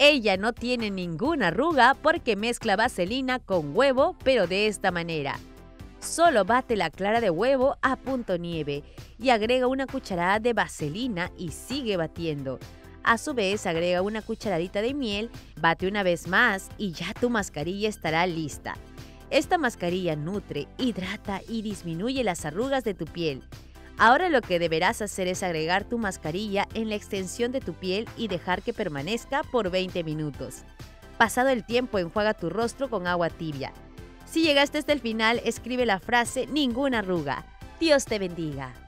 Ella no tiene ninguna arruga porque mezcla vaselina con huevo, pero de esta manera. Solo bate la clara de huevo a punto nieve y agrega una cucharada de vaselina y sigue batiendo. A su vez agrega una cucharadita de miel, bate una vez más y ya tu mascarilla estará lista. Esta mascarilla nutre, hidrata y disminuye las arrugas de tu piel. Ahora lo que deberás hacer es agregar tu mascarilla en la extensión de tu piel y dejar que permanezca por 20 minutos. Pasado el tiempo, enjuaga tu rostro con agua tibia. Si llegaste hasta el final, escribe la frase "ninguna arruga". Dios te bendiga.